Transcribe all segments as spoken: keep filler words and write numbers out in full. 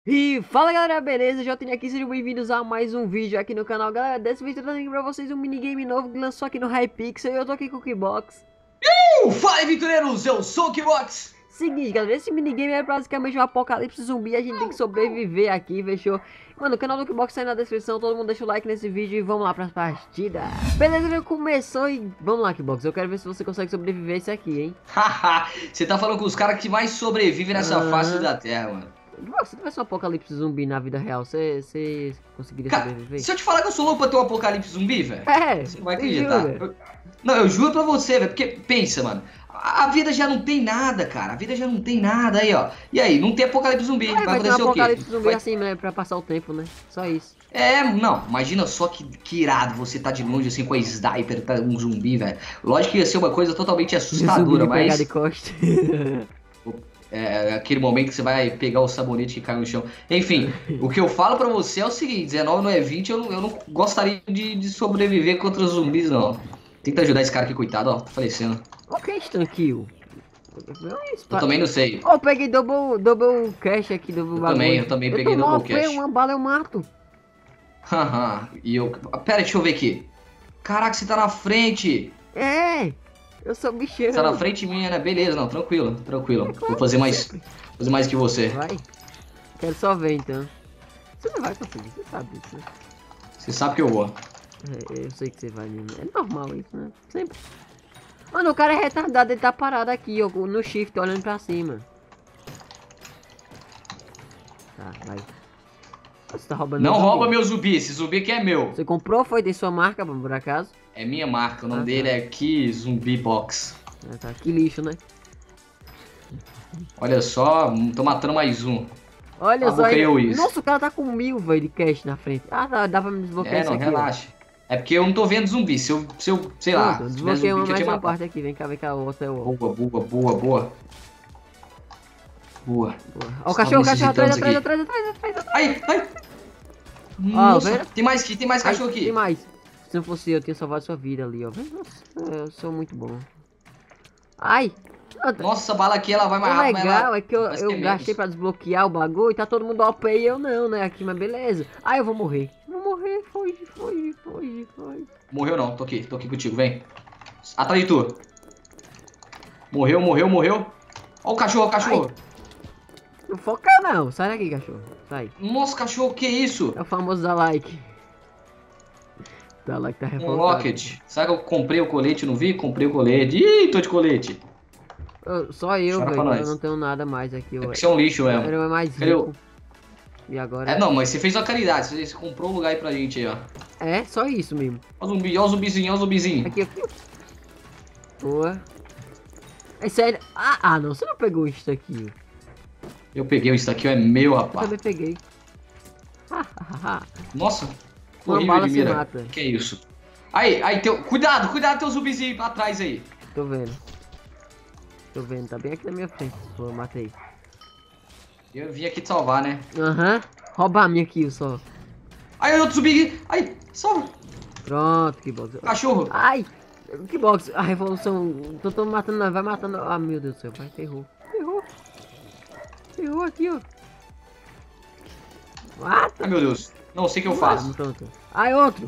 E fala galera, beleza? Jotinho aqui, sejam bem-vindos a mais um vídeo aqui no canal. Galera, desse vídeo eu tô trazendo pra vocês um minigame novo que lançou aqui no Hypixel e eu tô aqui com o Keybox. Uh, fala, aventureiros, eu sou o Keybox. Seguinte, galera, esse minigame é basicamente um apocalipse zumbi, a gente tem que sobreviver aqui, fechou? Mano, o canal do Keybox tá aí na descrição, todo mundo deixa o like nesse vídeo e vamos lá pras partidas. Beleza, já começou e vamos lá, Keybox, eu quero ver se você consegue sobreviver esse aqui, hein? Haha, você tá falando com os caras que mais sobrevivem nessa Aham. face da terra, mano. Se tivesse um apocalipse zumbi na vida real, você, você conseguiria Cara, sobreviver? se eu te falar que eu sou louco pra ter um apocalipse zumbi, velho, É, você não vai você acreditar. jura? Eu- Não, eu juro pra você, velho, porque pensa, mano. A a vida já não tem nada, cara. A vida já não tem nada aí, ó. E aí, não tem apocalipse zumbi. É, Vai vai ter um acontecer o quê? apocalipse zumbi Vai- assim, né? Pra passar o tempo, né? Só isso. É, não, imagina só que, que irado você tá de longe assim com a sniper, tá um zumbi, velho. Lógico que ia ser uma coisa totalmente assustadora, Zumbi me pegar mas. de costa. É aquele momento que você vai pegar o sabonete que cai no chão. Enfim, o que eu falo pra você é o seguinte: dezenove não é vinte, eu não, eu não gostaria de, de sobreviver contra os zumbis, não. Tenta ajudar esse cara aqui, coitado, ó, tá falecendo. O que é instant kill? Eu também não sei. Oh, eu peguei double, double cash aqui, double Eu bagulho. também, eu também peguei tomo double uma cash. Uma bala eu mato. Haha, e eu. Pera, deixa eu ver aqui. Caraca, você tá na frente. É, eu sou bichão. Você tá na frente minha, né? Beleza, não, tranquilo, tranquilo. Vou fazer mais. Fazer mais que você. Vai. Quero só ver então. Você não vai conseguir, você sabe disso, né? Você sabe que eu vou. É, eu sei que você vai mesmo. É normal isso, né? Sempre. Mano, o cara é retardado, ele tá parado aqui, ó, no shift, olhando pra cima. Tá, vai. Você tá roubando Não meu rouba zumbi. meu zumbi, esse zumbi aqui é meu. Você comprou ou foi de sua marca, por acaso? É minha marca, o nome Ah, dele tá. é Key Zumbi Box. Ah, tá, que lixo, né? Olha só, tô matando mais um. Olha Ah, só bloqueei aí. o isso. Nossa, o cara tá com mil, velho, de cash na frente. Ah, dá, dá pra me desbloquear É, isso não, aqui, relaxa. É porque eu não tô vendo zumbi. Se eu, se eu sei ó. lá, Pronto, se tivesse desbloqueei zumbi, uma eu mais tinha uma matado. parte aqui. Vem cá, vem cá, a outra é o Boa, boa, boa, boa. Boa. Ó, o cachorro, o cachorro, atrás, Estamos atrás, aqui. atrás, atrás, atrás, atrás. Ai, ai. Ó, Nossa, vendo? tem mais aqui, tem mais cachorro Ai, tem aqui. mais. Se não fosse eu, eu tinha salvado sua vida ali, ó. Nossa, eu sou muito bom. Ai! Nossa, essa bala aqui, ela vai mais O rápido, mas legal ela é que eu, parece eu que é gastei menos. pra desbloquear o bagulho e tá todo mundo O P e eu não, né? Aqui, mas beleza. Ai, eu vou morrer. Vou morrer, foge, foge, foge, foge. Morreu não, tô aqui, tô aqui contigo, vem. Atrás de tu. Morreu, morreu, morreu. Ó o cachorro, o cachorro. Não foca não, sai daqui, cachorro. Sai. Nossa, cachorro, que isso? É o famoso da like. Da like tá Um revoltado. Rocket. Será que eu comprei o colete, não vi? Comprei o colete. Ih, tô de colete. Eu- só eu, Chora pra velho. Eu nós. não tenho nada mais aqui. É Eu, porque você é um lixo mesmo. eu era mais Cadê o- rico. E agora... É, não, mas você fez uma caridade. Você você comprou um lugar aí pra gente aí, ó. É, só isso mesmo. Ó o zumbi, ó o zumbizinho, ó o zumbizinho. Aqui, aqui. Boa. É sério. Ah, ah, não. Você não pegou isso aqui. Eu peguei, isso daqui é meu, Eu rapaz. também peguei. Nossa, Uma horrível bala de se mira. mata. Que isso? Aí, aí, teu... cuidado, cuidado, teu zumbizinho atrás aí. Tô vendo. Tô vendo. Tá bem aqui na minha frente. Pô, matei. Eu vim aqui te salvar, né? Aham. Rouba a minha kill só. Aí, outro zumbi. Aí, salva. Pronto, que box. Cachorro. Ai! Que box? A revolução. Tô, tô matando, nós, vai matando. Ah, meu Deus do céu, vai, ferrou. Ferrou. Ferrou aqui, ó. Mata. Ai, meu Deus. Não sei o que eu faço. Pronto. Ai, outro.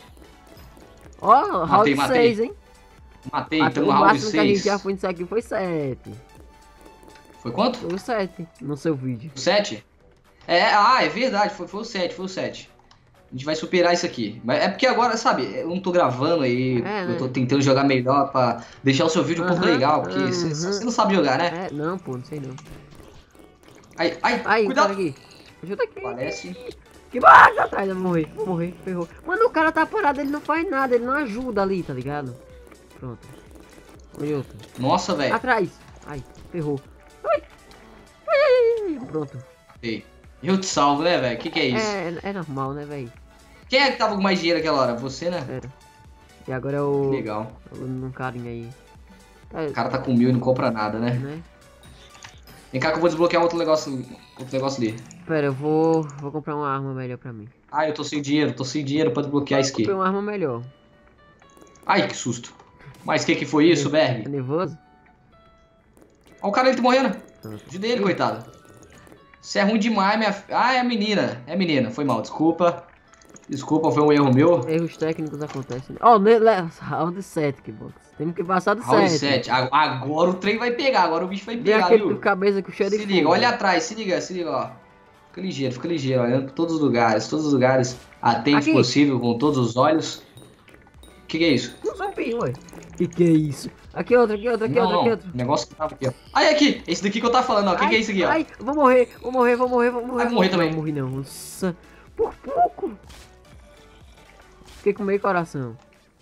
Ó, round matei. seis, hein? Matei, Até tamo o no round máximo que a gente seis. já foi nisso aqui foi sete. Foi quanto? Foi o sete no seu vídeo. sete? É, ah, é verdade, foi, foi o sete, foi o sete. A gente vai superar isso aqui. Mas é porque agora, sabe, eu não tô gravando aí, É, eu tô né? tentando jogar melhor pra deixar o seu vídeo um pouco Aham, legal, porque aham. você não sabe jogar, né? É, não, pô, não sei não. Ai, ai, Aí, o cara cuidado! aqui. Ajuda aqui. Parece. Que box atrás, eu vou morrer, vou morrer, ferrou. Mano, o cara tá parado, ele não faz nada, ele não ajuda ali, tá ligado? Pronto. Olha outro. Nossa, velho. Atrás. Ai, ferrou. Ai. Ai, ai, ai. Pronto. Ei, eu te salvo, né, velho? Que que é isso? É, é normal, né, velho? Quem é que tava com mais dinheiro aquela hora? Você, né? Era. E agora é o... Legal. Um carinha aí. Tá, O cara tá com mil e não compra nada, né? né? Vem cá que eu vou desbloquear outro negócio, outro negócio ali. Pera, eu vou, vou comprar uma arma melhor pra mim. Ah, eu tô sem dinheiro, tô sem dinheiro pra desbloquear isso aqui. Comprei uma arma melhor. Ai, que susto. Mas que que foi isso, Tá Berg? nervoso? Ó o cara, ele tá morrendo. Pronto. Ajuda ele, coitado. Você é ruim demais, minha filha. Ah, é menina. É menina. Foi mal, desculpa. Desculpa, foi um erro meu. Erros técnicos acontecem. Ó, oh, round sete, que box. Temos que passar do Round sete. sete. Agora o trem vai pegar, agora o bicho vai Vem pegar, aquele viu? de cabeça com cheiro de Se liga, fogo. olha atrás, se liga, se liga, ó. Fica ligeiro, fica ligeiro, olhando por todos os lugares, todos os lugares. Atente Aqui. possível, com todos os olhos. O que, que é isso? Um zumbi, ué. Que que é isso? Aqui outro, aqui outro, aqui não, outro, não, aqui outro. o negócio que tava aqui, ó. Ai, aqui, esse daqui que eu tava falando, ó. O que, que é isso aqui, ó? Ai, vou morrer, vou morrer, vou morrer, vou morrer. Vai morrer não, também. Não, morri não. Nossa, por pouco. Fiquei com meio coração.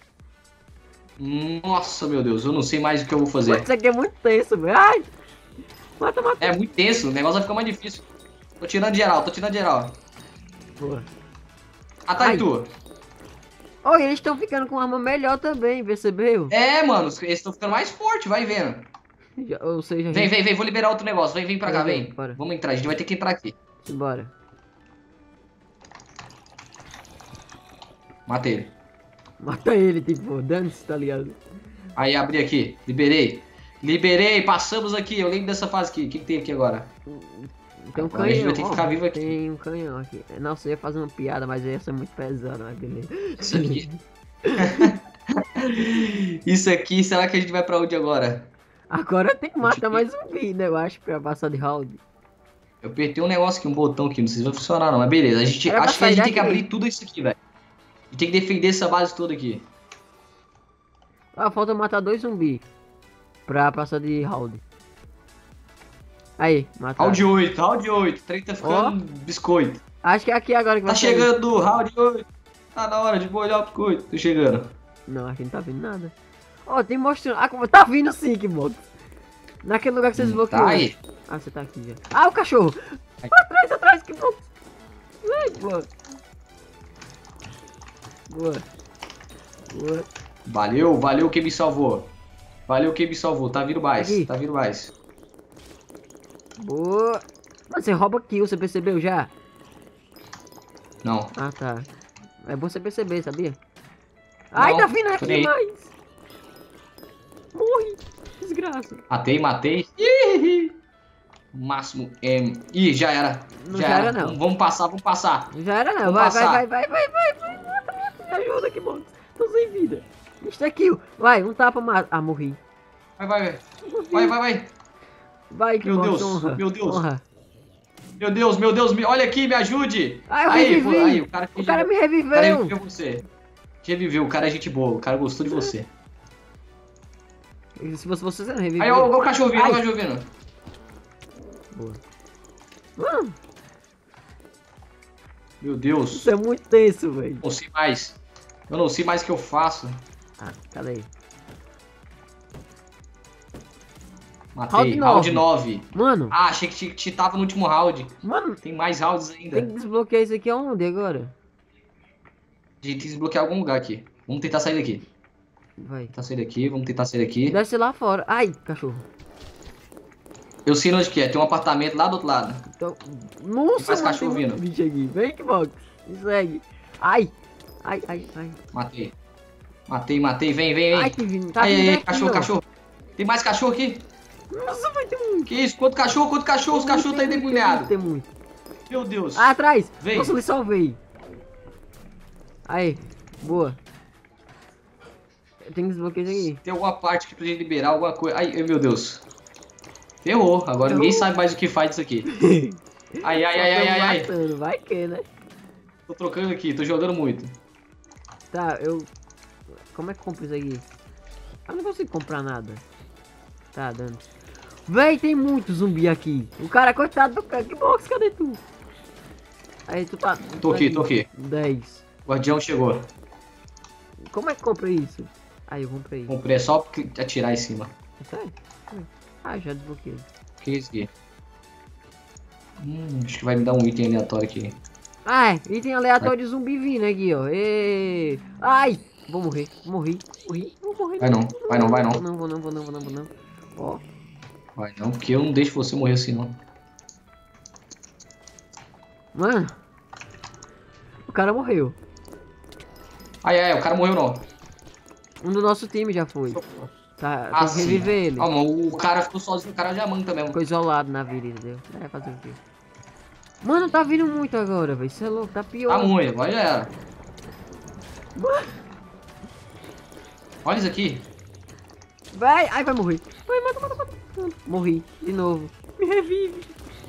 Nossa, meu Deus, eu não sei mais o que eu vou fazer. Isso aqui é muito tenso, velho. Ai! Mata, mata. É muito tenso, o negócio vai ficar mais difícil. Tô tirando geral, tô tirando geral. Boa. Atrás Ai. de tu. Oh, e eles estão ficando com arma melhor também, percebeu? É, mano, eles estão ficando mais fortes, vai vendo. Já, ou seja, Vem, gente... vem, vem, vou liberar outro negócio. Vem, vem pra cá, Bora, vem. bora. Vamos entrar, a gente vai ter que entrar aqui. Bora. Matei ele. Mata ele, tipo, dane-se, tá ligado? Aí, abri aqui. Liberei. Liberei, passamos aqui. Eu lembro dessa fase aqui. O que, que tem aqui agora? Tem um Agora a gente canhão, vai ter que ó. ficar vivo aqui. Tem um canhão aqui. Nossa, eu ia fazer uma piada, mas ia ser muito pesado, mas beleza. Isso aqui. Isso aqui, será que a gente vai pra onde agora? Agora tem que matar mais zumbi, né? Eu acho, pra passar de round. Eu apertei um negócio aqui, um botão aqui. Não sei se vai funcionar não, mas beleza. A gente, Era pra acho que a sair gente tem que daqui. abrir tudo isso aqui, velho. A gente tem que defender essa base toda aqui. Ah, falta matar dois zumbis. Pra passar de round. Aí, matar. Round oito, round oito. O trem tá ficando biscoito. Acho que é aqui agora que vai Tá sair. chegando, round oito. Tá na hora de molhar o biscoito. Tô chegando. Não, aqui não tá vindo nada. Ó, tem mostrando. Ah, como tá vindo sim, que moto. Naquele lugar que vocês Hum, bloquearam. tá aí. Ah, você tá aqui já. Ah, o cachorro! Aí. Atrás, atrás, que moto. Ai, boa. Boa. Boa. Valeu, valeu quem me salvou. Valeu quem me salvou. Tá vindo mais, Aqui. tá vindo mais. Boa. Mano, você rouba kill, você percebeu já? Não. Ah, tá. É bom você perceber, sabia? Ai, Não, tá vindo tô aqui nem aí. mais. Morre. Desgraça. Matei, matei. Ih, máximo M. Ih, já era. Não já era, não. Vamos passar, vamos passar. Já era não. Vamos Vai, passar. vai, vai, vai, vai, vai, vai. Mata, mata. Me ajuda aqui, mano. Tô sem vida. Insta kill. Vai, um tapa, mata. Ah, morri. Vai, vai, vai. Morri. Vai, vai, vai. Vai, que Meu bosta, Deus, honra. meu Deus. Honra. Meu Deus, meu Deus, me... olha aqui, me ajude. Ah, eu aí, revivi. pô, aí, o cara, O cara me o cara reviveu. reviveu você. Reviveu, o cara é gente boa, o cara gostou de você. Se fosse você, você não reviveu. Aí, ó, ó o cachorro vindo, ó o Ai. cachorro vindo. Boa. Mano, Meu Deus, isso é muito tenso, velho. não sei mais. Eu não sei mais o que eu faço. Ah, cadê aí? Matei. Round Round nove. nove. Mano, Ah, achei que te, te tava no último round. mano, Tem mais rounds ainda. tem que desbloquear isso aqui aonde agora? A gente tem que desbloquear algum lugar aqui. Vamos tentar sair daqui. Vai. Tentar sair daqui, vamos tentar sair daqui. Deve ser lá fora. Ai, cachorro. Eu sei onde que é, tem um apartamento lá do outro lado. Então... Nossa, Mais mano, cachorro tem muito vindo. bicho aqui. Vem que box. Me segue. Ai. Ai, ai, ai. Matei. Matei, matei, vem, vem, vem. Ai, que vindo. Tá Aí, vindo aí, aqui, cachorro, ó. cachorro. Tem mais cachorro aqui? Nossa, vai ter muito. Que isso? Quanto cachorro, quanto cachorro? Os cachorros tá Tem muito, endemoniados. Tem muito. Meu Deus. Ah, atrás. Vem. Nossa, eu lhe salvei. Aí, boa. Tem que desbloquear isso aqui. Tem alguma parte aqui pra gente liberar, alguma coisa. Ai, ai, meu Deus. Ferrou. Agora ninguém Ferrou. sabe mais o que faz isso aqui. Ai, ai, ai, ai, ai, ai. Matando. Vai que, né? Tô trocando aqui, tô jogando muito. Tá, eu... Como é que compra isso aqui? Eu não consigo comprar nada. Tá, dando. Véi, tem muito zumbi aqui. O cara, coitado do cara. Que box, cadê tu? Aí, tu tá... Tô aqui, tô aqui. dez. O guardião chegou. Como é que compra isso? Aí, eu comprei. Comprei, é só atirar em cima. Sério? Ah, já desbloqueei. O que é isso aqui? Hum, acho que vai me dar um item aleatório aqui. Ah, é. Item aleatório de zumbi vindo aqui, ó. Ê. Ai! Vou morrer. Morri. Morri. Vou morrer. Vai não, vai não, vai não. Não, vou não, vou não, vou não, vou não. Ó. Vai não, porque eu não deixo você morrer assim não. Mano. O cara morreu. Ai, ai, o cara morreu não. Um do nosso time já foi. Tá, Ah, tem que sim. reviver ele. Ah, mas o cara ficou sozinho, o cara já manda também. Ficou isolado na vida, entendeu? É, fazer o quê? Mano, tá vindo muito agora, velho. Isso é louco, tá pior. Tá muito, agora já era. Olha isso aqui. Vai, ai, vai morrer. Vai, mata, mata, mata. Morri, de novo. Me revive.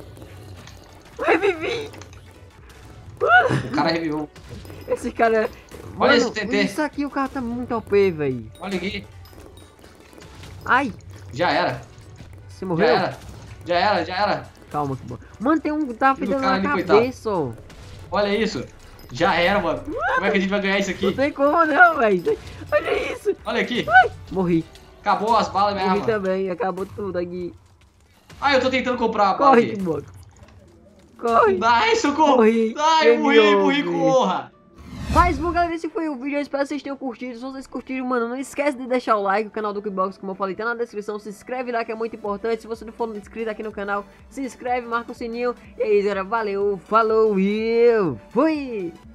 Revivi. O cara reviveu. Esse cara... Olha Mano, esse T T. isso aqui, o cara tá muito O P, velho. Olha aqui. Ai, Já era. você Já morreu? era. Já era, já era. Calma, que bom. Mano, tem um tá E o dando cara na ali, cabeça, ó. Olha isso. Já era, mano. Como é que a gente vai ganhar isso Não aqui? tem como não, velho. Olha isso. Olha aqui. Morri. Acabou as balas da minha Morri arma. também, acabou tudo aqui. Ah, eu tô tentando comprar a bala Corre, aqui. que bom. Corre. Ai, socorro. Morri. Ai, eu morri, Game morri over. com honra. Mas bom, galera, esse foi o vídeo, eu espero que vocês tenham curtido. Se vocês curtiram, mano, não esquece de deixar o like. O canal do Kickbox, como eu falei, tá na descrição. Se inscreve lá que é muito importante. Se você não for inscrito aqui no canal, se inscreve, marca o sininho. E é isso, galera, valeu, falou e eu fui!